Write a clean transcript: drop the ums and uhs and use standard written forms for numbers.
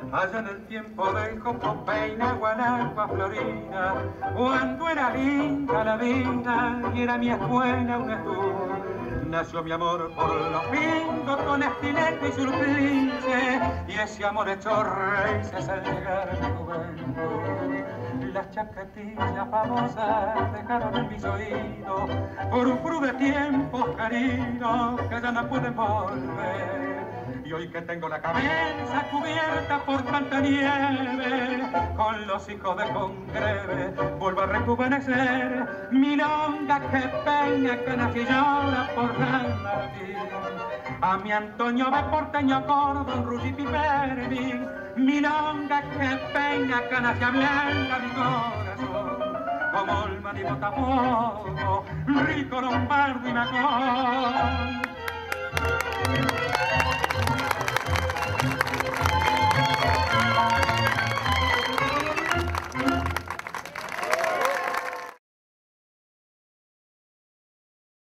allá en el tiempo del copo peina Guanagua Florida, cuando era linda la vida y era mi escuela un estudio. Nació mi amor por los pingos con estilete y surplice, y ese amor hecho raíces al llegar a mi juventud. Las chaquetillas famosas dejaron en mis oídos por de tiempos queridos que ya no pueden volver. Y hoy que tengo la cabeza cubierta por tanta nieve, con los hijos de congreve vuelvo a rejuvenecer. Milonga que peña que nació y llora por San Martín, a mi Antonio de porteño cordón, Ruggiti Permin. Milonga que peña que nació blanca mi corazón, como el mar y Botafogo, rico Lombardo y Macón.